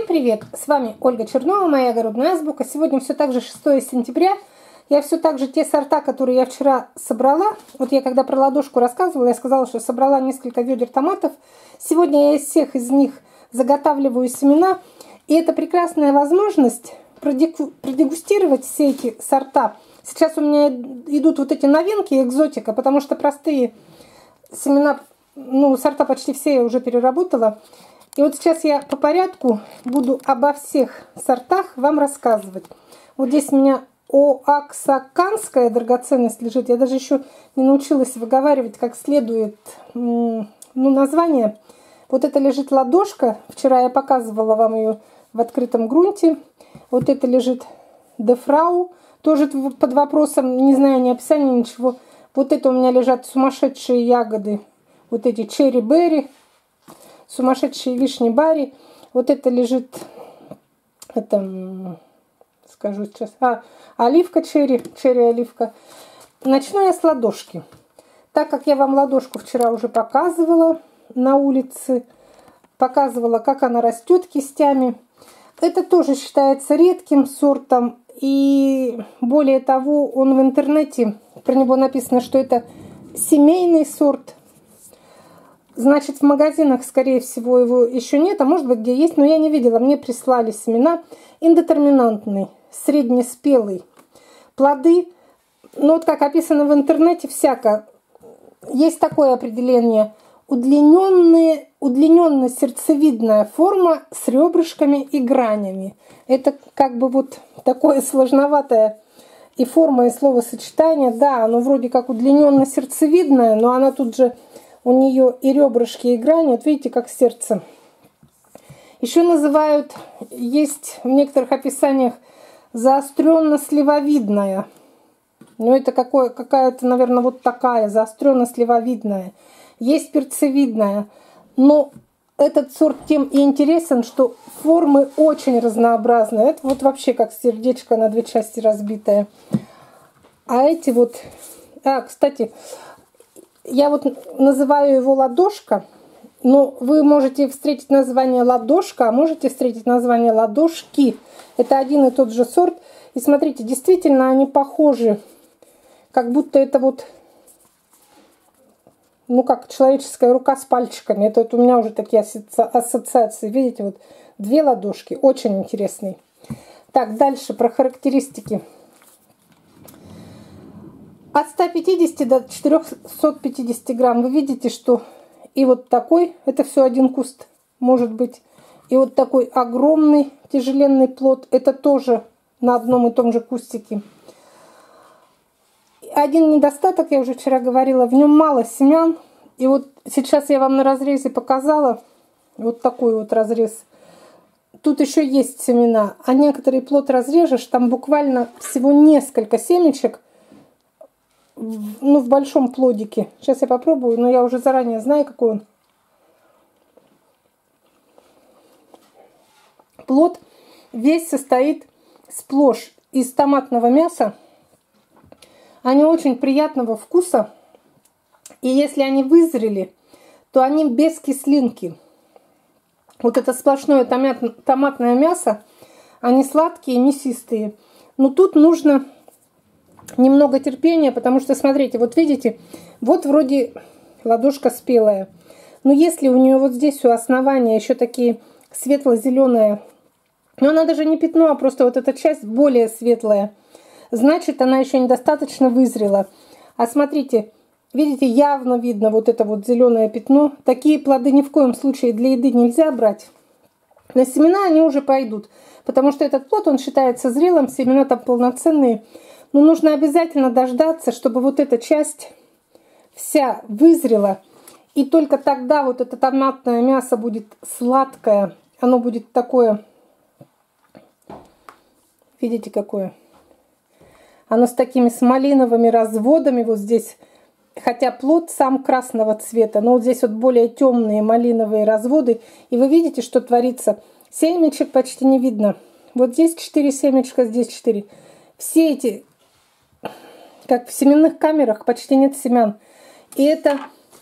привет! С вами Ольга Чернова, моя огородная азбука. Сегодня все так же 6 сентября. Я все так же те сорта, которые я вчера собрала. Вот я когда про ладошку рассказывала, я сказала, что собрала несколько ведер томатов. Сегодня я из всех из них заготавливаю семена. И это прекрасная возможность продегустировать все эти сорта. Сейчас у меня идут вот эти новинки, экзотика, потому что простые семена, сорта почти все я уже переработала. И вот сейчас я по порядку буду обо всех сортах вам рассказывать. Вот здесь у меня оаксаканская драгоценность лежит. Я даже еще не научилась выговаривать как следует название. Вот это лежит ладошка. Вчера я показывала вам ее в открытом грунте. Вот это лежит дефрау. Тоже под вопросом, не знаю ни описания, ничего. Вот это у меня лежат сумасшедшие ягоды. Вот эти черри-берри. Сумасшедшие вишни барри. Вот это лежит, скажу сейчас, оливка черри оливка. Начну я с ладошки. Так как я вам ладошку вчера уже показывала на улице, показывала, как она растет кистями. Это тоже считается редким сортом. И более того, он в интернете, про него написано, что это семейный сорт. Значит, в магазинах, скорее всего, его еще нет, а может быть, где есть, но я не видела. Мне прислали семена. Индетерминантный, среднеспелый. Плоды, вот как описано в интернете, всяко. Есть такое определение. Удлиненно-сердцевидная форма с ребрышками и гранями. Это как бы вот такое сложноватое и форма, и словосочетание. Да, оно вроде как удлиненно-сердцевидное, но она тут же... У нее и ребрышки, и грани. Вот видите, как сердце. Еще называют, есть в некоторых описаниях, заостренно-сливовидная. Но это какая-то, наверное, вот такая, заостренно-сливовидная. Есть перцевидная. Но этот сорт тем и интересен, что формы очень разнообразные. Это вот вообще как сердечко на две части разбитое. А эти вот... кстати... Я вот называю его ладошка, но вы можете встретить название ладошка, а можете встретить название ладошки. Это один и тот же сорт. И смотрите, действительно они похожи, как будто это вот, как человеческая рука с пальчиками. Это вот у меня уже такие ассоциации. Видите, вот две ладошки, очень интересные. Так, дальше про характеристики. От 150 до 450 грамм. Вы видите, что и вот такой, это все один куст может быть. И вот такой огромный тяжеленный плод, это тоже на одном и том же кустике. Один недостаток, я уже вчера говорила, в нем мало семян. И вот сейчас я вам на разрезе показала, вот такой вот разрез. Тут еще есть семена, а некоторый плод разрежешь, там буквально всего несколько семечек. В большом плодике. Сейчас я попробую, но я уже заранее знаю, какой он. Плод весь состоит сплошь из томатного мяса. Они очень приятного вкуса. И если они вызрели, то они без кислинки. Вот это сплошное томатное мясо, они сладкие, мясистые. Но тут нужно... немного терпения, потому что, смотрите, вот видите, вот вроде ладошка спелая. Но если у нее вот здесь у основания еще такие светло-зеленые, но она даже не пятно, а просто вот эта часть более светлая, значит, она еще недостаточно вызрела. А смотрите, видите, явно видно вот это вот зеленое пятно. Такие плоды ни в коем случае для еды нельзя брать. На семена они уже пойдут, потому что этот плод, он считается зрелым, семена там полноценные. Но нужно обязательно дождаться, чтобы вот эта часть вся вызрела. И только тогда вот это томатное мясо будет сладкое. Оно будет такое, видите, какое? Оно с такими с малиновыми разводами вот здесь. Хотя плод сам красного цвета, но вот здесь вот более темные малиновые разводы. И вы видите, что творится. Семечек почти не видно. Вот здесь 4 семечка, здесь 4. Все эти... как в семенных камерах, почти нет семян. И это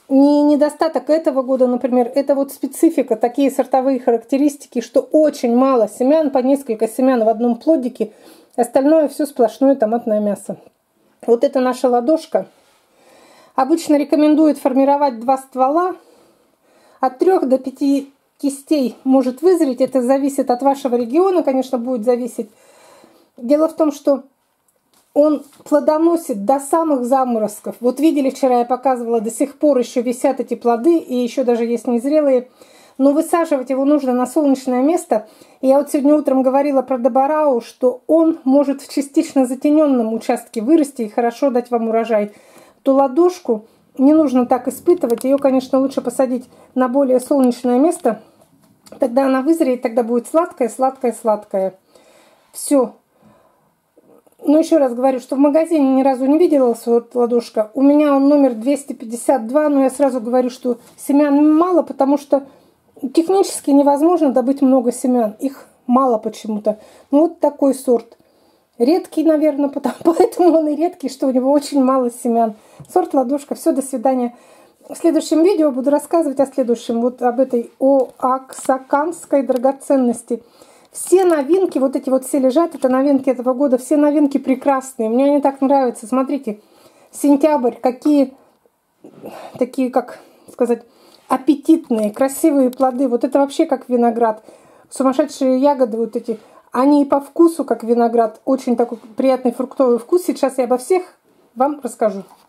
не недостаток этого года, например, это вот специфика, такие сортовые характеристики, что очень мало семян, по несколько семян в одном плодике, остальное все сплошное томатное мясо. Вот это наша ладошка. Обычно рекомендуют формировать 2 ствола, от 3 до 5 кистей может вызреть, это зависит от вашего региона, конечно, будет зависеть. Дело в том, что он плодоносит до самых заморозков. Вот видели, вчера я показывала, до сих пор еще висят эти плоды, и еще даже есть незрелые. Но высаживать его нужно на солнечное место. И я вот сегодня утром говорила про добарау, что он может в частично затененном участке вырасти и хорошо дать вам урожай. Ту ладошку не нужно так испытывать. Ее, конечно, лучше посадить на более солнечное место. Тогда она вызреет, тогда будет сладкая, сладкая, сладкая. Все. Но еще раз говорю, что в магазине ни разу не видела сорт ладошка. У меня он номер 252, но я сразу говорю, что семян мало, потому что технически невозможно добыть много семян. Их мало почему-то. Ну, вот такой сорт. Редкий, наверное, поэтому он и редкий, что у него очень мало семян. Сорт ладошка. Все, до свидания. В следующем видео буду рассказывать о следующем. Вот об этой оаксаканской драгоценности. Все новинки, вот эти вот все лежат, это новинки этого года, все новинки прекрасные. Мне они так нравятся. Смотрите, сентябрь, какие такие, как сказать, аппетитные, красивые плоды. Вот это вообще как виноград. Сумасшедшие ягоды вот эти, они и по вкусу как виноград. Очень такой приятный фруктовый вкус. Сейчас я обо всех вам расскажу.